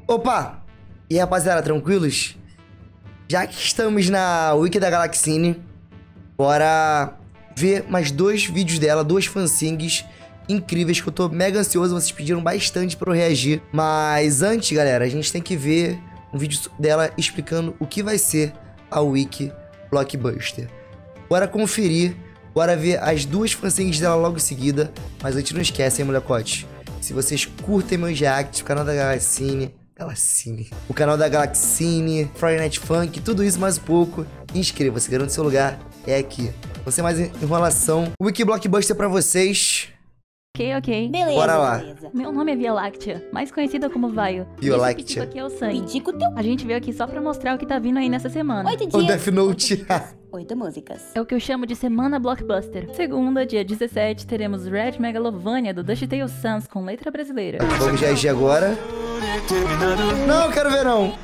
Opa! E aí, rapaziada, tranquilos? Já que estamos na Wiki da Galaxine, bora ver mais dois vídeos dela, duas fansings incríveis que eu tô mega ansioso. Vocês pediram bastante pra eu reagir. Mas antes, galera, a gente tem que ver um vídeo dela explicando o que vai ser a Wiki Blockbuster. Bora conferir, bora ver as duas fansings dela logo em seguida. Mas antes, não esquece, hein, molecote? Se vocês curtem meus reacts, o canal da Galaxine, o canal da Galaxine, Friday Night Funk, tudo isso mais um pouco, inscreva-se, garante seu lugar, é aqui. Você mais enrolação, Wiki Blockbuster pra vocês. Ok. Beleza, Bora lá. beleza. Meu nome é Via Láctea, mais conhecida como Vaio. Via Esse Láctea. pitico aqui é o sangue. Pitico teu. A gente veio aqui só pra mostrar o que tá vindo aí nessa semana. 8 O dias. Death Note. 8 músicas. É o que eu chamo de Semana Blockbuster. Segunda, dia 17, teremos Red Megalovania do DuckTales Sans com letra brasileira. Vamos reagir agora. Não, quero ver não.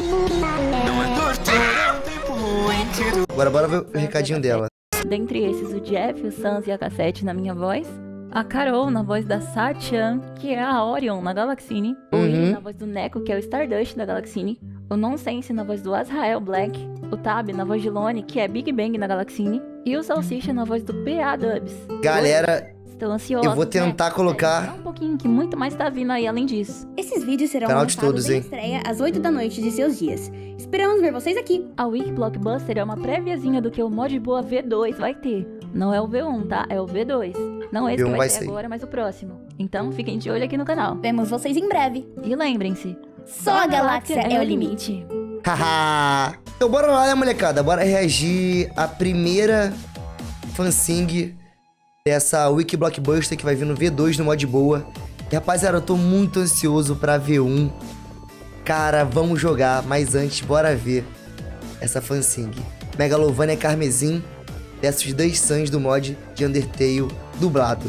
Bora ver o recadinho dela. Dentre esses, o Jeff, o Sans e a Cassette na minha voz. A Carol na voz da Satchan, que é a Orion na Galaxine. O Will na voz do Neko, que é o Stardust da Galaxine. O Nonsense na voz do Azrael Black. O Tab na voz de Lone, que é Big Bang na Galaxine. E o Salsicha na voz do PA Dubs. Galera, Estou ansiosa. eu vou tentar colocar... Só um pouquinho, que muito mais tá vindo aí além disso. Esses vídeos serão Canal de lançados todos, em hein? estreia às 8 da noite de seus dias. Esperamos ver vocês aqui. A Wiki Blockbuster é uma préviazinha do que o Mod Boa V2 vai ter. Não é o V1, tá? É o V2. Não esse V1 que vai ser sair. agora, mas o próximo. Então fiquem de olho aqui no canal. Vemos vocês em breve. E lembrem-se, Só a galáxia é o limite. Haha. Então bora lá, né, molecada? Bora reagir à primeira fansing dessa Wiki Blockbuster que vai vir no V2 no Mod Boa. E, rapaziada, eu tô muito ansioso pra V1. Cara, vamos jogar, mas antes, bora ver essa fansing. Megalovania Carmesim versus dois Sans do mod de Undertale dublado.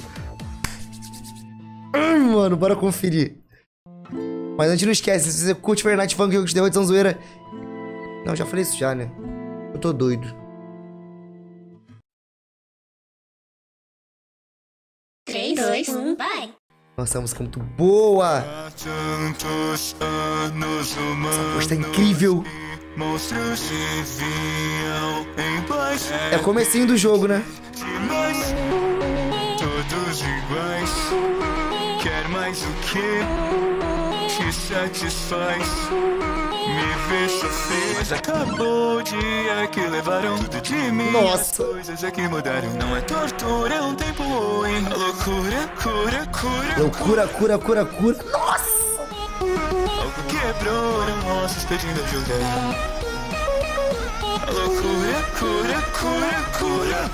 Mano, bora conferir. Mas antes, não esquece, se você curte Friday Night Funk, jogos de edição zoeira... Não, já falei isso já, né? Eu tô doido. 3, 2, 1, vai! Nossa, a música é muito boa! Essa voz tá incrível! É o comecinho do jogo, né? Todos iguais. Quer mais o que te satisfaz? Me ver sofrer. Mas acabou o dia que levaram tudo de mim. Nossa. As coisas é que mudaram. Não é tortura, é um tempo ruim. A loucura, cura. Loucura. Nossa! Algo quebrou, eram ossos pedindo ajuda. A loucura, cura.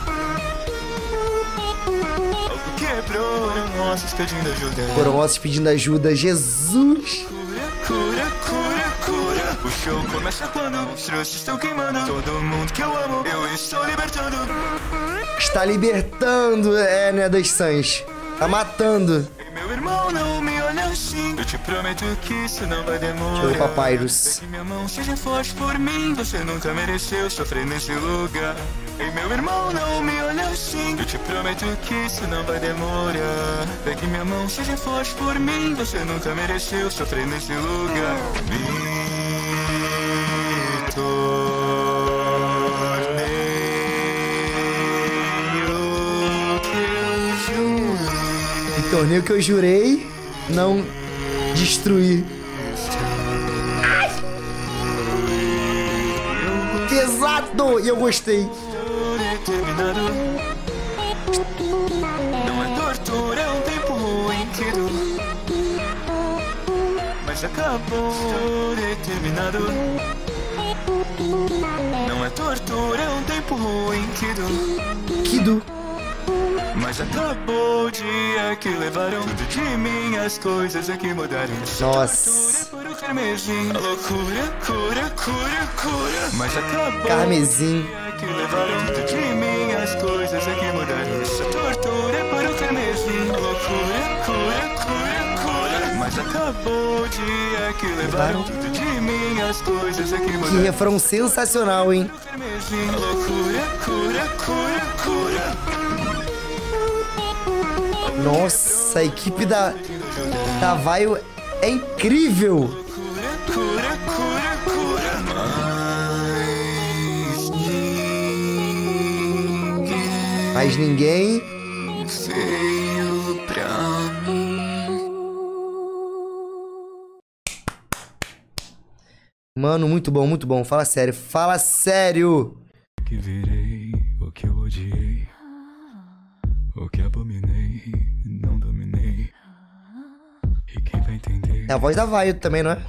Algo quebrou, eram ossos pedindo ajuda. Foram ossos pedindo ajuda. Jesus! Cura. O show começa quando os trouxas estão queimando. Todo mundo que eu amo, eu estou libertando. Está libertando, né, dos Sans. Tá matando. E meu irmão, não me olha assim. Eu te prometo que isso não vai demorar. Deixa eu ver Papyrus. Que minha mão seja forte por mim. Você nunca mereceu sofrer nesse lugar. E meu irmão, não me olha assim. Eu te prometo que isso não vai demorar. Pegue minha mão, seja forte por mim. Você nunca mereceu sofrer nesse lugar. Me tornei o que eu jurei. O torneio que eu jurei não destruir. Pesado! E eu gostei. Determinado. Não é tortura, é um tempo ruim que dura. Mas acabou determinado. Não é tortura, é um tempo ruim que dura. Kido. Mas acabou o dia que levaram tudo de mim. As coisas é que mudaram. Nossa. Por o carmesim. A loucura, cura. Mas acabou Carmesim. que levaram tudo de mim, as coisas é que mudaram. Essa tortura para o carmesim. A loucura, cura. Mas acabou o dia que levaram tudo de mim, as coisas é que Que mudaram. refrão sensacional, hein? Carmesim. A loucura, cura. Nossa, a equipe da Vaio é incrível. cura, cura. Mais ninguém. Veio pra mim. Mano, muito bom, muito bom. Fala sério, fala sério. O que virei, o que eu odiei, o que abominei, não dominei. E quem vai entender? É a voz da Vaio também, não é?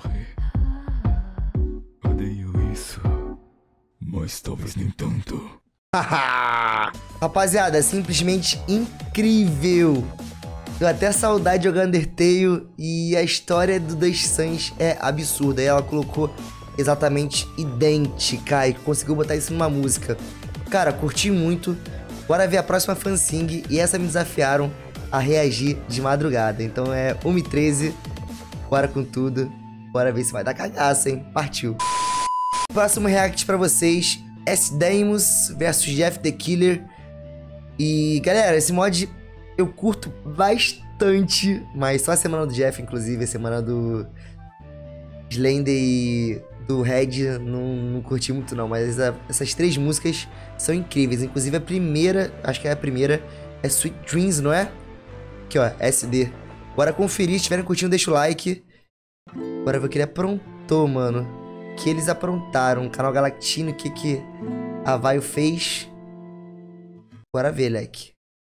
Odeio isso, mas talvez nem tanto. Rapaziada, é simplesmente incrível. Deu até saudade de jogar Undertale. E a história do Das Suns é absurda. E ela colocou exatamente idêntica e conseguiu botar isso numa música. Cara, curti muito. Bora ver a próxima fansing. E essa me desafiaram a reagir de madrugada. Então é 1h13. Bora com tudo. Bora ver se vai dar cagaça, hein? Partiu. Próximo react pra vocês. S-Deimos versus Jeff the Killer. E galera, esse mod eu curto bastante. Mas só a semana do Jeff, inclusive. A semana do Slender e do Red não curti muito não. Mas essas 3 músicas são incríveis. Inclusive a primeira, acho que é a primeira, é Sweet Dreams, não é? Aqui ó, SD. Bora conferir, se estiverem curtindo deixa o like. Bora ver o que ele aprontou, mano. Que eles aprontaram, o canal Galactino, o que a Vaio fez. Bora ver, leque.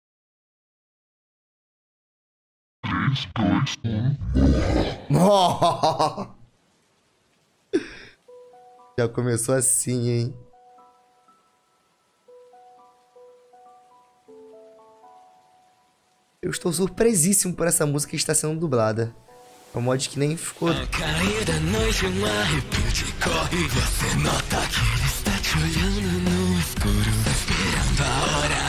3, 2, 1. Já começou assim, hein? Eu estou surpresíssimo por essa música que está sendo dublada. É um mod que nem ficou... Ao cair da noite um arrepio te corre. Você nota que ele está te olhando no escuro, esperando a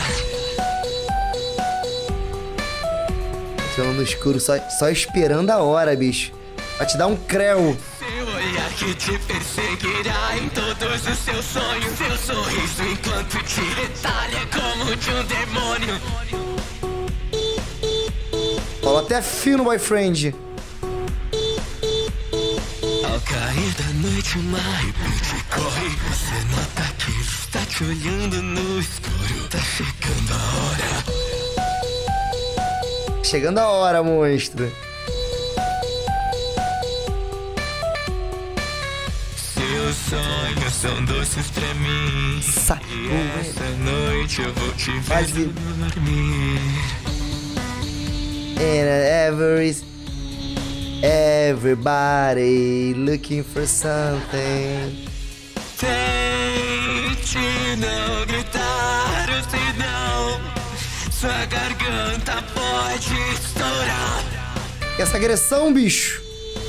hora. Olhando no escuro, só esperando a hora, bicho. Vai te dar um creu. Seu olhar que te perseguirá em todos os seus sonhos. Seu sorriso enquanto te retalha como de um demônio. Fala até fino, boyfriend. Ao cair da noite uma arrepio te corre. Você nota que ele está te olhando no escuro. Tá chegando a hora. Chegando a hora, monstro. Seus sonhos são doces pra mim. E essa noite eu vou te ver dormir. And everybody looking for something. Tente não gritar, ou senão sua garganta pode estourar. E essa agressão, bicho?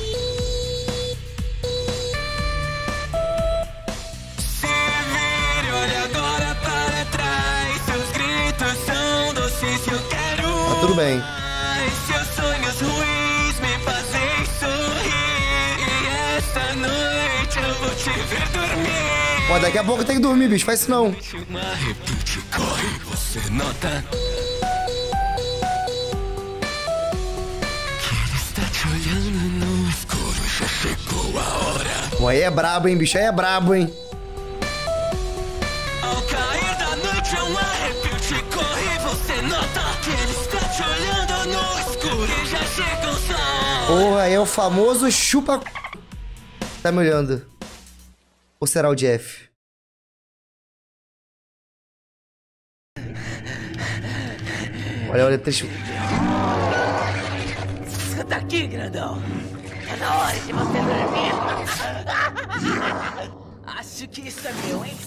Se vire, olha agora para trás. Seus gritos são doces, eu quero. Tá tudo bem. Seus sonhos ruins me fazem sorrir. E esta noite eu vou te ver dormir. Ó, daqui a pouco tem que dormir, bicho. Faz isso não. Uma arrepio te corre, você nota que ele está te olhando no escuro. Já chegou a hora. Pô, aí é brabo, hein, bicho. Aí é brabo, hein. Ao cair da noite um arrepio te corre. Você nota que ele está te olhando no escuro. E já chega o sol. Porra, é o famoso chupa... Tá me olhando. Ou será o Jeff? Olha, trecho... Escuta aqui, grandão. Tá na hora de você dormir. Acho que isso é meu, hein?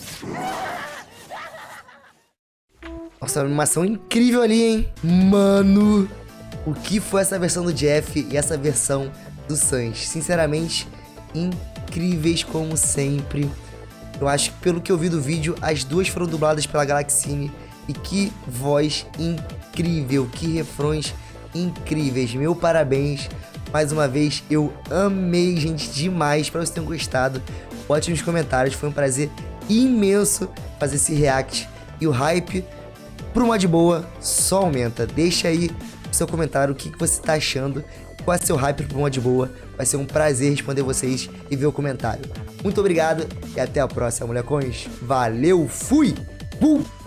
Nossa, uma animação incrível ali, hein? Mano, o que foi essa versão do Jeff e essa versão do Suns? Sinceramente, incríveis como sempre. Eu acho que pelo que eu vi do vídeo, as duas foram dubladas pela Galactine. E que voz incrível, que refrões incríveis. Meu parabéns. Mais uma vez, eu amei, gente, demais. Espero que vocês tenham gostado. Bote nos comentários, foi um prazer imenso fazer esse react. E o hype pro mod boa só aumenta. Deixa aí o seu comentário, o que você tá achando. qual é seu hype pro mod boa. Vai ser um prazer responder vocês e ver o comentário. Muito obrigado e até a próxima, molecões. Valeu, fui!